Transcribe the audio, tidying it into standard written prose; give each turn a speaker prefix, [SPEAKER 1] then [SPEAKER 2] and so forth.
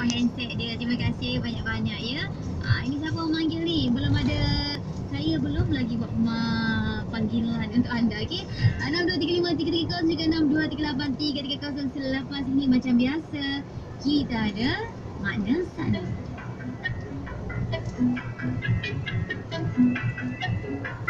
[SPEAKER 1] handset dia. Terima kasih banyak-banyak ya. Ini siapa memanggil ni? Belum ada, saya belum lagi buat panggilan untuk anda. Okey. 62353330 juga 62383330 selepas ini macam biasa kita ada makna sana.